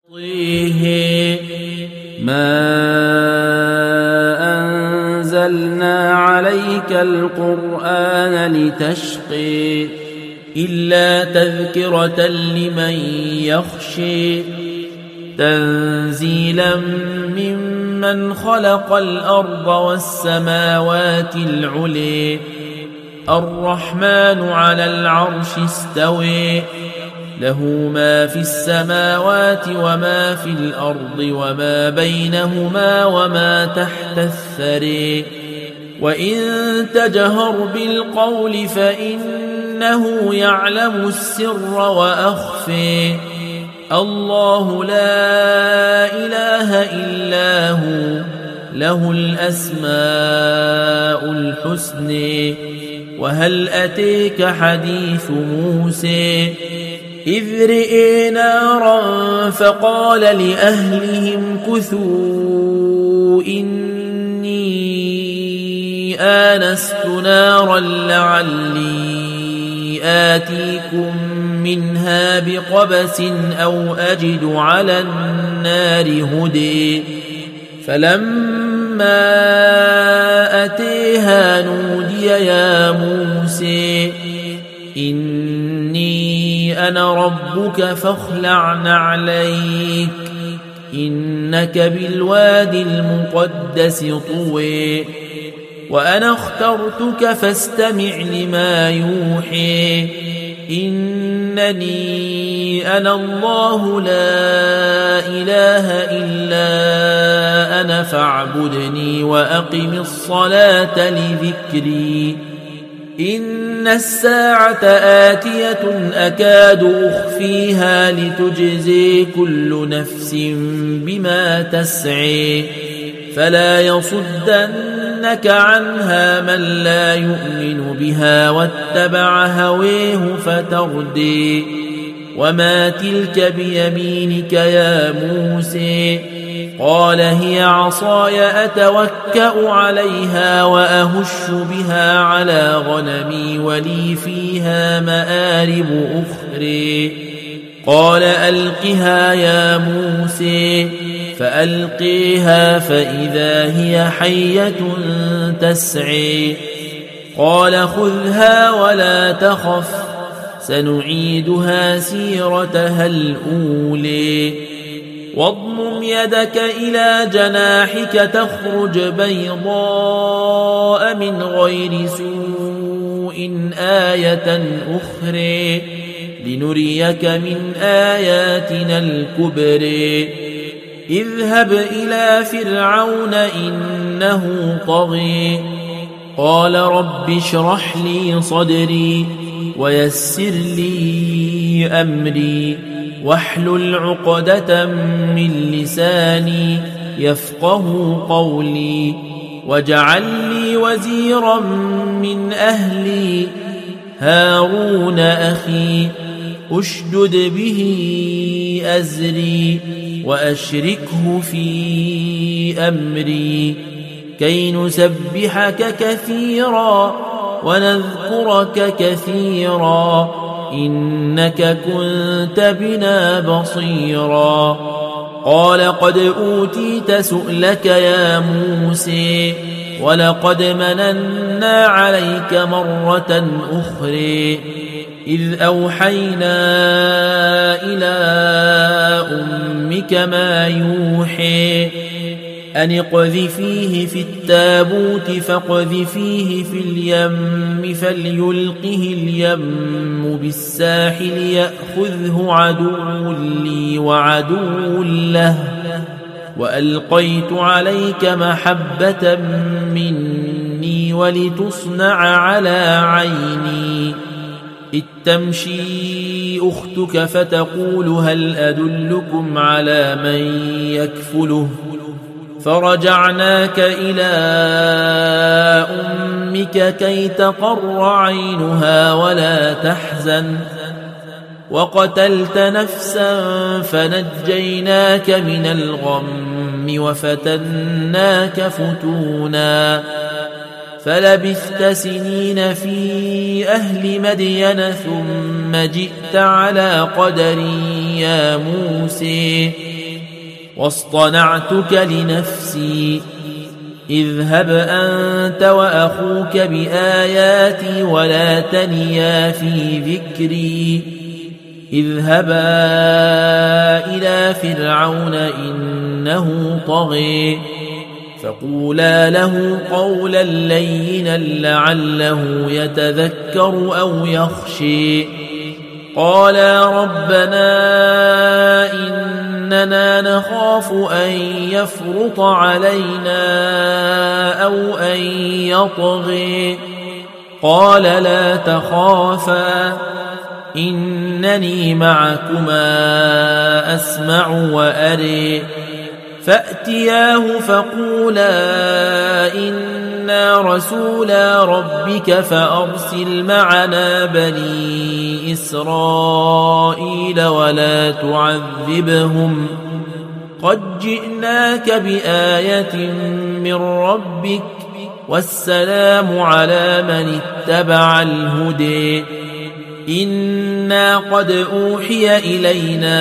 ما أنزلنا عليك القرآن لتشقي إلا تذكرة لمن يخشي تنزيلا ممن خلق الأرض والسماوات العلي الرحمن على العرش استوي له ما في السماوات وما في الأرض وما بينهما وما تحت الثري وإن تجهر بالقول فإنه يعلم السر وأخفي الله لا إله إلا هو له الأسماء الحسن وهل أتيك حديث موسى إذ رئي نارا فقال لأهلهم كثوا إني آنست نارا لعلي آتيكم منها بقبس أو أجد على النار هدي فلما أتيها نودي يا موسى إني أنا ربك فاخلع نعليك إنك بالوادي المقدس طوي وأنا اخترتك فاستمع لما يوحي إنني أنا الله لا إله إلا أنا فاعبدني وأقم الصلاة لذكري إن الساعة آتية أكاد أخفيها لتجزي كل نفس بما تسعي فلا يصدنك عنها من لا يؤمن بها واتبع هويه فتردي وما تلك بيمينك يا موسى قال هي عصاي أتوكأ عليها وأهش بها على غنمي ولي فيها مآرب أخرى قال ألقها يا موسى فألقيها فإذا هي حية تسعي قال خذها ولا تخف سنعيدها سيرتها الأولى واضمم يدك إلى جناحك تخرج بيضاء من غير سوء آية أخرى لنريك من آياتنا الكبرى اذهب إلى فرعون إنه طغى قال رب اشرح لي صدري ويسر لي أمري واحلل عقدة من لساني يفقه قولي واجعل لي وزيرا من أهلي هارون أخي أشدد به أزري وأشركه في أمري كي نسبحك كثيرا ونذكرك كثيرا إنك كنت بنا بصيرا قال قد أوتيت سؤلك يا موسى ولقد مننا عليك مرة أخرى إذ أوحينا إلى أمك ما يوحي أن اقذفيه في التابوت فاقذفيه في اليم فليلقه اليم بالساحل يأخذه عدو لي وعدو له وألقيت عليك محبة مني ولتصنع على عيني إذ تمشي أختك فتقول هل أدلكم على من يكفله فرجعناك إلى أمك كي تقر عينها ولا تحزن وقتلت نفسا فنجيناك من الغم وفتناك فتونا فلبثت سنين في أهل مدين ثم جئت على قدر يا موسى واصطنعتك لنفسي اذهب أنت وأخوك بآياتي ولا تنيا في ذكري اذهبا إلى فرعون إنه طغى فقولا له قولا لينا لعله يتذكر أو يخشى قالا ربنا إننا نخاف أن يفرط علينا أو أن يطغى قال لا تخافا إنني معكما أسمع وأرى فأتياه فقولا إنا رسولا ربك فأرسل معنا بني إسرائيل ولا تعذبهم قد جئناك بآية من ربك والسلام على من اتبع الهدى إنا قد أوحي إلينا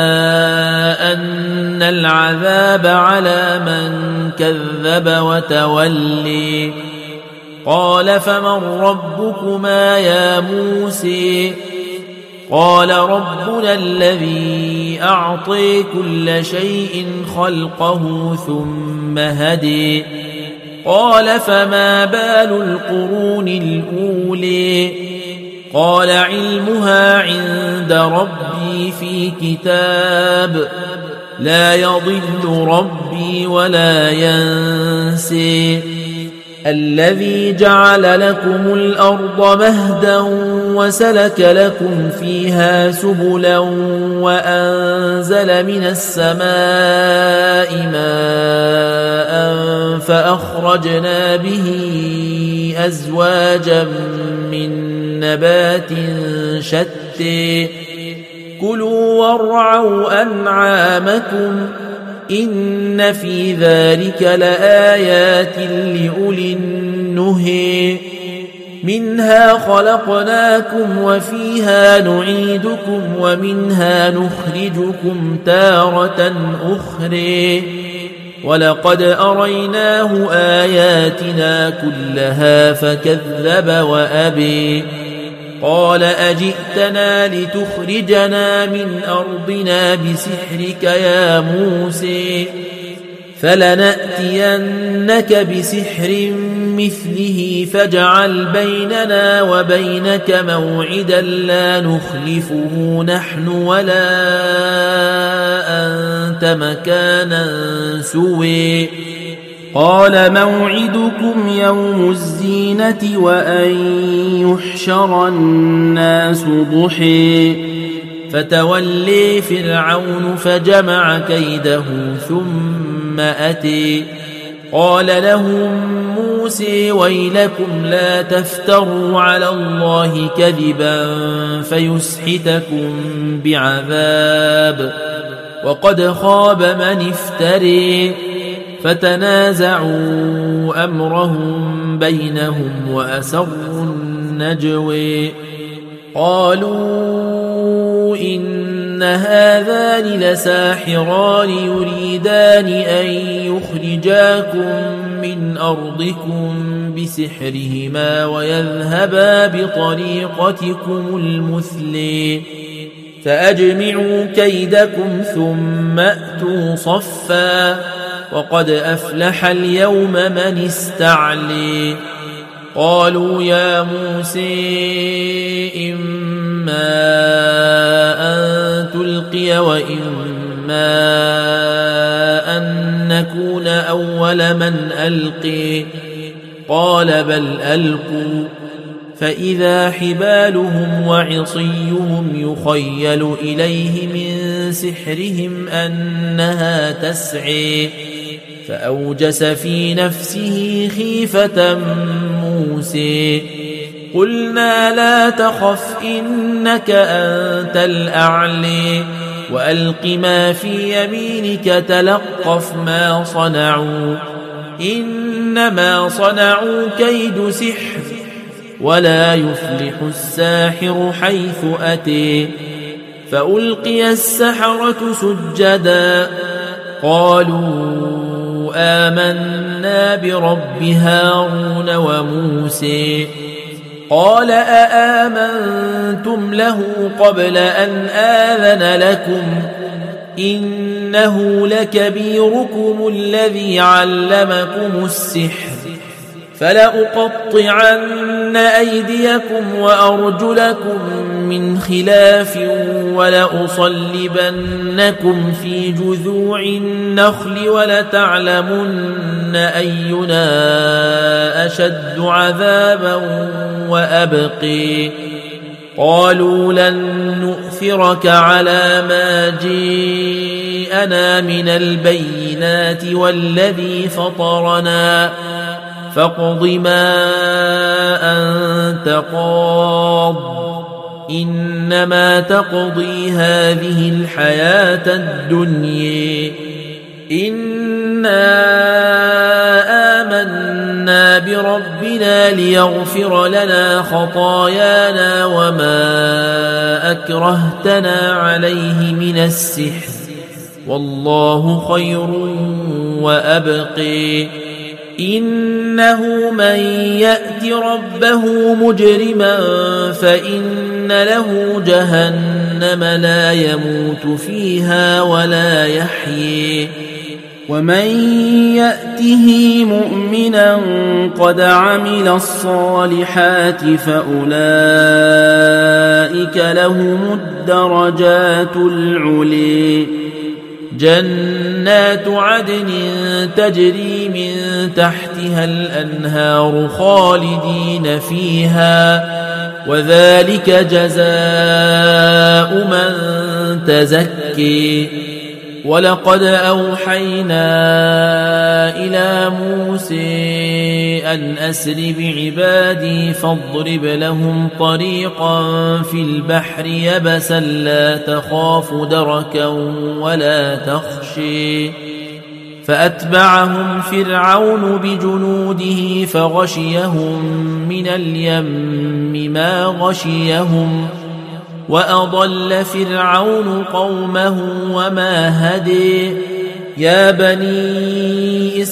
أن العذاب على من كذب وتولي قال فمن ربكما يا موسى قال ربنا الذي أعطي كل شيء خلقه ثم هدي قال فما بال القرون الأولى قال علمها عند ربي في كتاب لا يضل ربي ولا ينسى الذي جعل لكم الأرض مهدا وسلك لكم فيها سبلا وأنزل من السماء ماء فأخرجنا به أزواجا من نبات شتى كلوا وارعوا أنعامكم إن في ذلك لآيات لأولي النهي منها خلقناكم وفيها نعيدكم ومنها نخرجكم تارة أخرى ولقد أريناه آياتنا كلها فكذب وأبي قال أجئتنا لتخرجنا من أرضنا بسحرك يا موسى فلنأتينك بسحر مثله فاجعل بيننا وبينك موعدا لا نخلفه نحن ولا أنت مكانا سوى قال موعدكم يوم الزينة وأن يحشر الناس ضحى فتولي فرعون فجمع كيده ثم أتي قال لهم موسى ويلكم لا تفتروا على الله كذبا فيسحتكم بعذاب وقد خاب من افتري فتنازعوا أمرهم بينهم وأسروا النجوى قالوا إن هذان لساحران يريدان أن يخرجاكم من أرضكم بسحرهما ويذهبا بطريقتكم المثلى فأجمعوا كيدكم ثم أتوا صفا وقد أفلح اليوم من استعلي قالوا يا موسى إما أن تلقي وإما أن نكون أول من ألقي قال بل ألقوا فإذا حبالهم وعصيهم يخيل إليه من سحرهم أنها تسعي فأوجس في نفسه خيفة موسى قلنا لا تخف إنك أنت الأعلى وألق ما في يمينك تلقف ما صنعوا إنما صنعوا كيد سحر ولا يفلح الساحر حيث أتي. فألقي السحرة سجدا قالوا آمنا برب هارون وموسى. قال أآمنتم له قبل أن آذن لكم إنه لكبيركم الذي علمكم السحر فلأقطعن أيديكم وأرجلكم من خلاف ولأصلبنكم في جذوع النخل ولتعلمن أينا أشد عذابا وأبقي. قالوا لن نؤثرك على ما جيءنا من البينات والذي فطرنا فاقض ما أنت قاض إنما تقضي هذه الحياة الدنيا. إنا آمنا بربنا ليغفر لنا خطايانا وما أكرهتنا عليه من السحر والله خير وأبقي. إنه من يأت ربه مجرما فإن له جهنم لا يموت فيها ولا يحيي ومن يأته مؤمنا قد عمل الصالحات فأولئك لهم الدرجات العلي. جنات عدن تجري من تحتها الأنهار خالدين فيها وذلك جزاء من تزكي. ولقد أوحينا إلى موسى أن أسر بعبادي فاضرب لهم طريقا في البحر يبسا لا تخاف دركا ولا تخشي. فأتبعهم فرعون بجنوده فغشيهم من اليم ما غشيهم وأضل فرعون قومه وما هدي. يا بني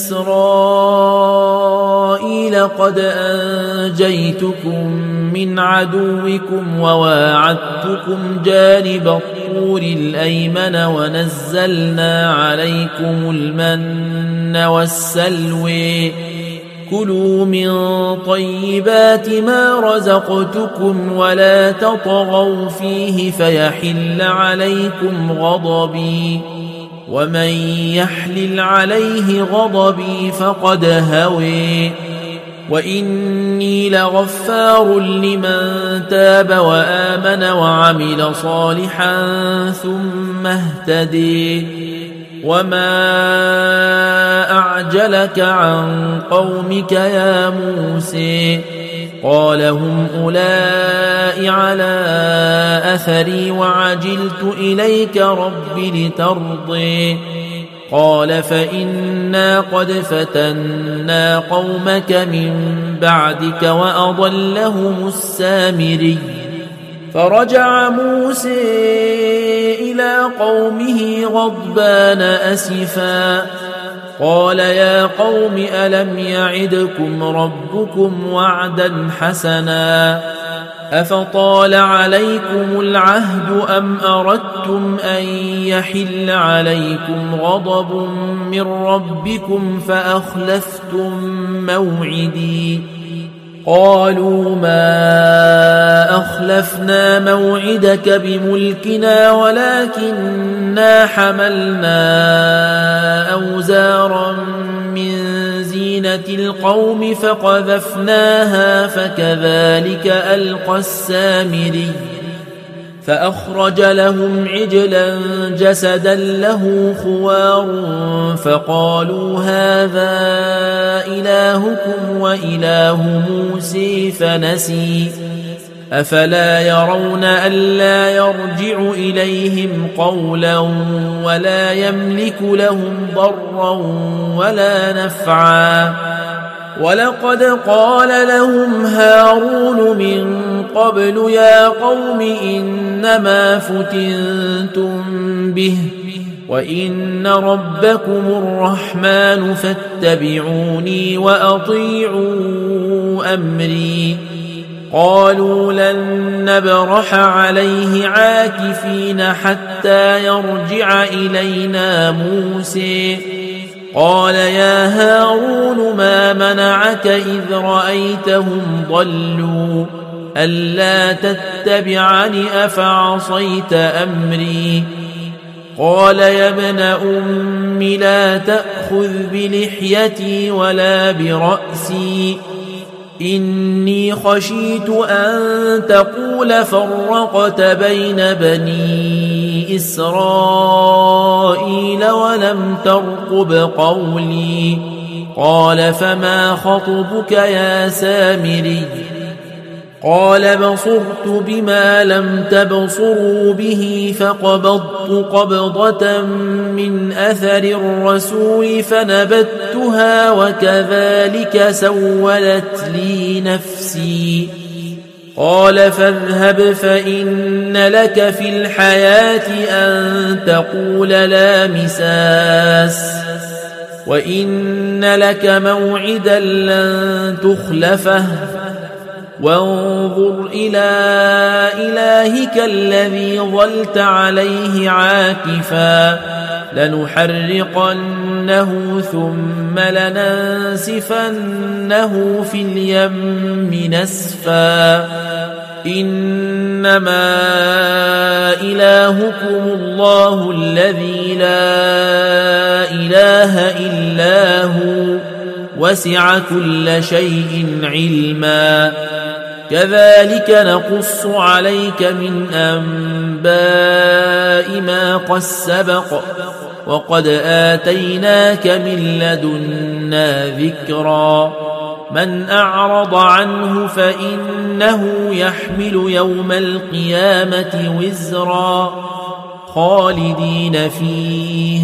إسرائيل قد أنجيتكم من عدوكم وواعدتكم جانب الطور الأيمن ونزلنا عليكم المن والسلوى كلوا من طيبات ما رزقتكم ولا تطغوا فيه فيحل عليكم غضبي ومن يحلل عليه غضبي فقد هوي. وإني لغفار لمن تاب وآمن وعمل صالحا ثم اهتدي. وما أعجلك عن قومك يا موسى؟ قال هم أولئك على أثري وعجلت إليك رب لترضي. قال فإنا قد فتنا قومك من بعدك وأضلهم السامري. فرجع موسى إلى قومه غضبان أسفا قال يا قوم ألم يعدكم ربكم وعدا حسنا أفطال عليكم العهد أم أردتم أن يحل عليكم غضب من ربكم فأخلفتم موعدي. قالوا ما أخلفنا موعدك بملكنا ولكننا حملنا أوزارا من زينة القوم فقذفناها فكذلك ألقى السامري. فأخرج لهم عجلا جسدا له خوار فقالوا هذا إلهكم وإله موسى فنسي. أفلا يرون ألا يرجع إليهم قولا ولا يملك لهم ضرا ولا نفعا ولقد قال لهم هارون من قبل يا قوم إنما فتنتم به وإن ربكم الرحمن فاتبعوني وأطيعوا أمري قالوا لن نبرح عليه عاكفين حتى يرجع إلينا موسى قال يا هارون ما منعك إذ رأيتهم ضلوا ألا تتبعني أفعصيت أمري قال يا ابن أم لا تأخذ بلحيتي ولا برأسي إني خشيت أن تقول فرقت بين بني إسرائيل ولم ترقب قولي قال فما خطبك يا سامري قال بصرت بما لم تبصروا به فقبضت قبضة من أثر الرسول فنبتها وكذلك سولت لي نفسي قال فاذهب فإن لك في الحياة أن تقول لا مساس وإن لك موعدا لن تخلفه وانظر إلى إلهك الذي ظلت عليه عاكفا لنحرقنه ثم لننسفنه في اليم نسفا إنما إلهكم الله الذي لا إله إلا هو وسع كل شيء علما كذلك نقص عليك من أنباء ما قد سبق وقد آتيناك من لدنا ذكرا من أعرض عنه فإنه يحمل يوم القيامة وزرا خالدين فيه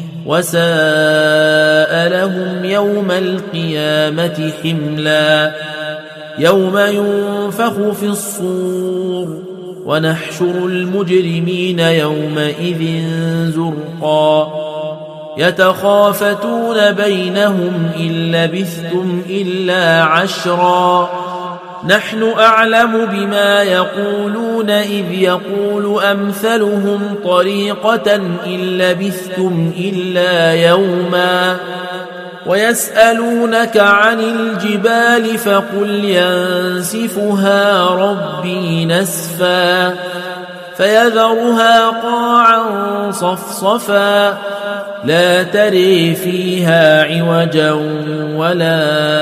وساء لهم يوم القيامة حملا يوم ينفخ في الصور ونحشر المجرمين يومئذ زرقا يتخافتون بينهم إن لبثتم إلا عشرا نحن أعلم بما يقولون إذ يقول أمثلهم طريقة إن لبثتم إلا يوما ويسألونك عن الجبال فقل ينسفها ربي نسفا فيذرها قاعا صفصفا لا تري فيها عوجا ولا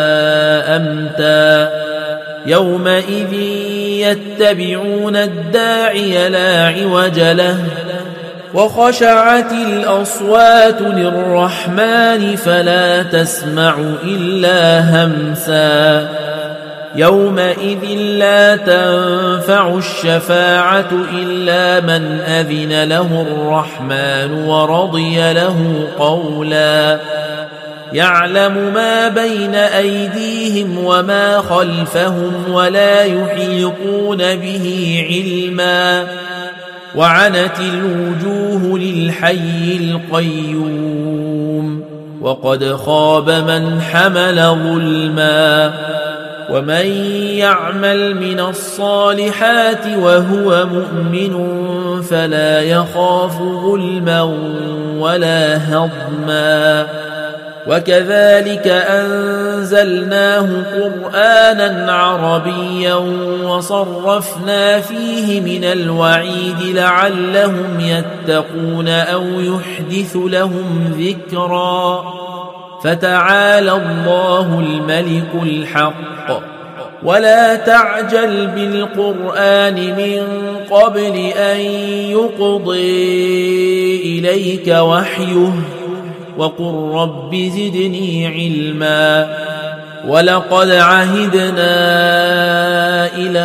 أمتا يومئذ يتبعون الداعي لا عوج له وخشعت الأصوات للرحمن فلا تسمع إلا همسا يومئذ لا تنفع الشفاعة إلا من أذن له الرحمن ورضي له قولا يعلم ما بين أيديهم وما خلفهم ولا يحيطون به علما وعنت الوجوه للحي القيوم وقد خاب من حمل ظلما ومن يعمل من الصالحات وهو مؤمن فلا يخاف ظلما ولا هضما وكذلك أنزلناه قرآنا عربيا وصرفنا فيه من الوعيد لعلهم يتقون أو يحدث لهم ذكرا فتعالى الله الملك الحق ولا تعجل بالقرآن من قبل أن يقضي إليك وحيه وقل رب زدني علما ولقد عهدنا إلى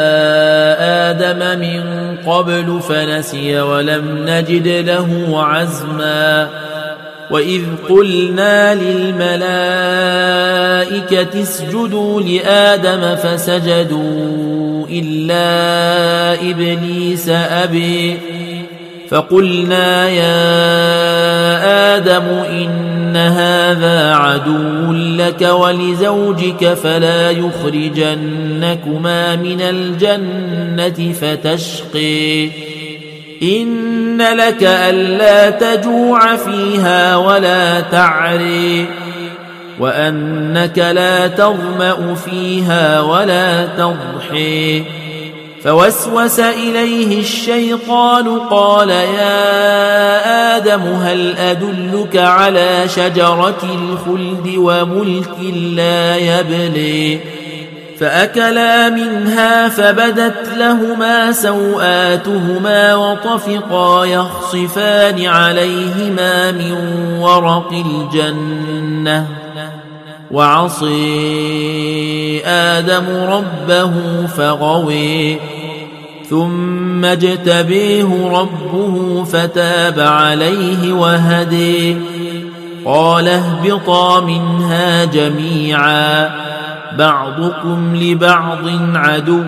آدم من قبل فنسي ولم نجد له عزما وإذ قلنا للملائكة اسجدوا لآدم فسجدوا إلا إبليس أبي فقلنا يا آدم إن هذا عدو لك ولزوجك فلا يخرجنكما من الجنة فتشقي إن لك ألا تجوع فيها ولا تعري وأنك لا تظمأ فيها ولا تضحي فوسوس إليه الشيطان قال يا آدم هل أدلك على شجرة الخلد وملك لا يبلي فأكلا منها فبدت لهما سوآتهما وطفقا يخصفان عليهما من ورق الجنة وعصي آدم ربه فغوي ثم اجتبيه ربه فتاب عليه وهدي قال اهبطا منها جميعا بعضكم لبعض عدو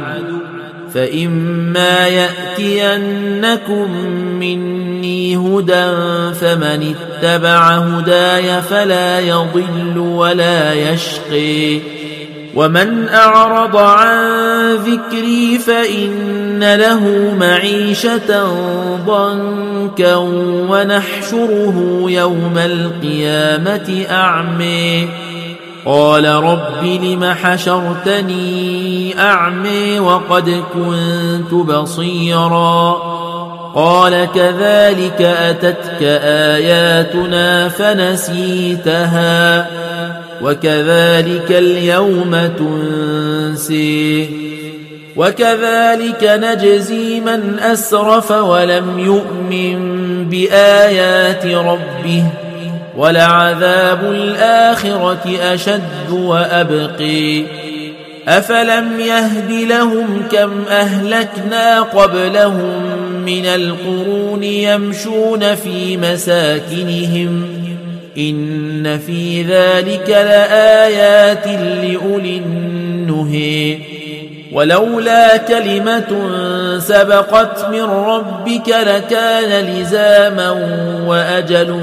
فإما يأتينكم مني هدى فمن اتبع هداي فلا يضل ولا يشقي ومن أعرض عن ذكري فإن له معيشة ضنكا ونحشره يوم القيامة أعمي قال رب لم حشرتني أعمي وقد كنت بصيرا قال كذلك أتتك آياتنا فنسيتها وكذلك اليوم تنسي وكذلك نجزي من أسرف ولم يؤمن بآيات ربه ولعذاب الآخرة أشد وأبقي أفلم يهد لهم كم أهلكنا قبلهم من القرون يمشون في مساكنهم إن في ذلك لآيات لأولي النهي ولولا كلمة سبقت من ربك لكان لزاما وأجل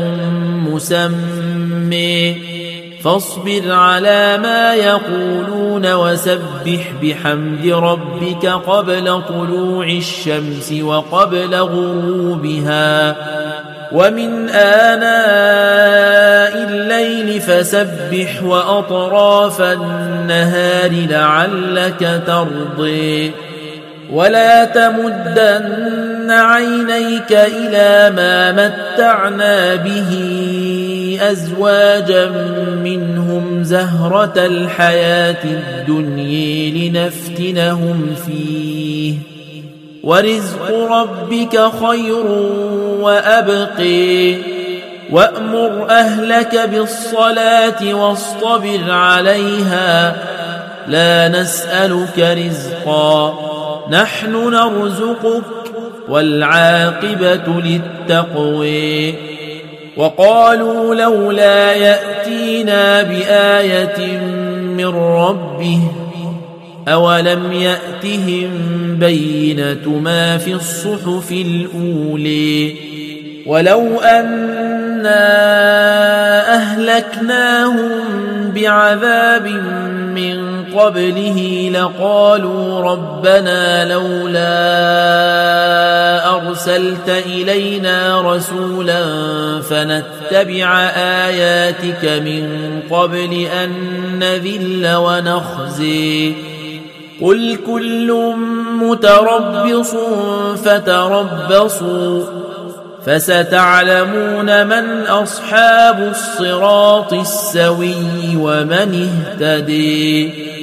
مسمى فاصبر على ما يقولون وسبح بحمد ربك قبل طلوع الشمس وقبل غروبها ومن آناء الليل فسبح وأطراف النهار لعلك ترضي ولا تمدن عينيك إلى ما متعنا به أزواجا منهم زهرة الحياة الدنيا لنفتنهم فيه ورزق ربك خير وأبقي وأمر أهلك بالصلاة واصطبر عليها لا نسألك رزقا نحن نرزقك والعاقبة للتقوى وقالوا لولا يأتينا بآية من ربه أولم يأتهم بينة ما في الصحف الأولى ولو أنا أهلكناهم بعذاب من قبله لقالوا ربنا لولا أرسلت إلينا رسولا فنتبع آياتك من قبل أن نذل ونخزي قل كل متربص فتربصوا فستعلمون من أصحاب الصراط السوي ومن اهتدي